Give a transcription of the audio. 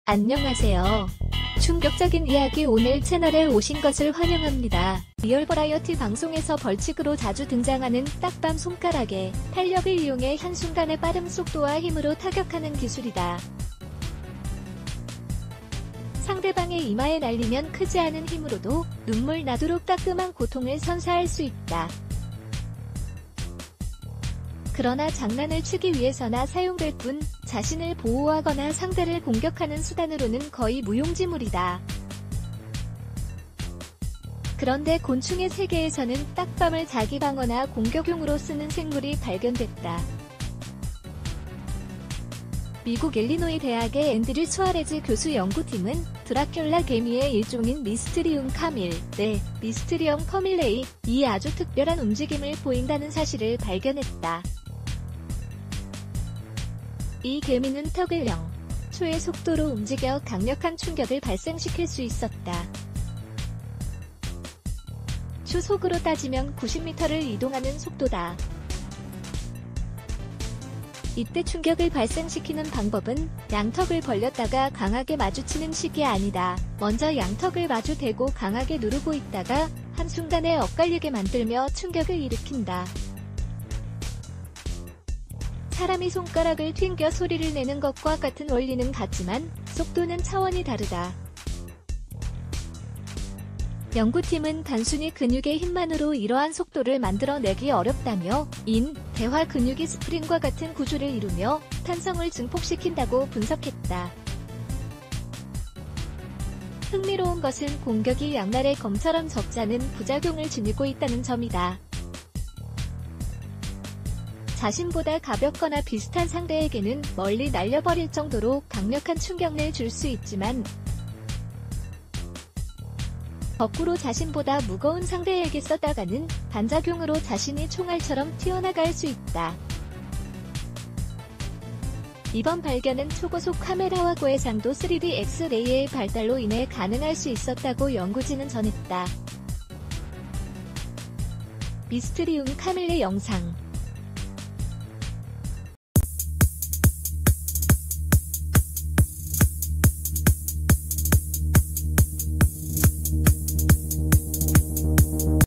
안녕하세요. 충격적인 이야기 오늘 채널에 오신 것을 환영합니다. 리얼 버라이어티 방송에서 벌칙으로 자주 등장하는 딱밤 손가락에 탄력을 이용해 한순간의 빠른 속도와 힘으로 타격하는 기술이다. 상대방의 이마에 날리면 크지 않은 힘으로도 눈물 나도록 따끔한 고통을 선사할 수 있다. 그러나 장난을 치기 위해서나 사용될 뿐 자신을 보호하거나 상대를 공격하는 수단으로는 거의 무용지물이다. 그런데 곤충의 세계에서는 딱밤을 자기 방어나 공격용으로 쓰는 생물이 발견됐다. 미국 일리노이 대학의 앤드류 수아레즈 교수 연구팀은 드라큘라 개미의 일종인 미스트리움 카밀레, 미스트리엄 커밀레이, 이 아주 특별한 움직임을 보인다는 사실을 발견했다. 이 개미는 턱을 0초의 속도로 움직여 강력한 충격을 발생시킬 수 있었다. 초속으로 따지면 90m를 이동하는 속도다. 이때 충격을 발생시키는 방법은 양턱을 벌렸다가 강하게 마주치는 식이 아니다. 먼저 양턱을 마주 대고 강하게 누르고 있다가 한순간에 엇갈리게 만들며 충격을 일으킨다. 사람이 손가락을 튕겨 소리를 내는 것과 같은 원리는 같지만 속도는 차원이 다르다. 연구팀은 단순히 근육의 힘만으로 이러한 속도를 만들어내기 어렵다며 대화 근육이 스프링과 같은 구조를 이루며 탄성을 증폭시킨다고 분석했다. 흥미로운 것은 공격이 양날의 검처럼 적지 않은 부작용을 지니고 있다는 점이다. 자신보다 가볍거나 비슷한 상대에게는 멀리 날려버릴 정도로 강력한 충격을 줄 수 있지만 거꾸로 자신보다 무거운 상대에게 썼다가는 반작용으로 자신이 총알처럼 튀어나갈 수 있다. 이번 발견은 초고속 카메라와 고해상도 3D 엑스레이의 발달로 인해 가능할 수 있었다고 연구진은 전했다. 미스트리움 카밀레 영상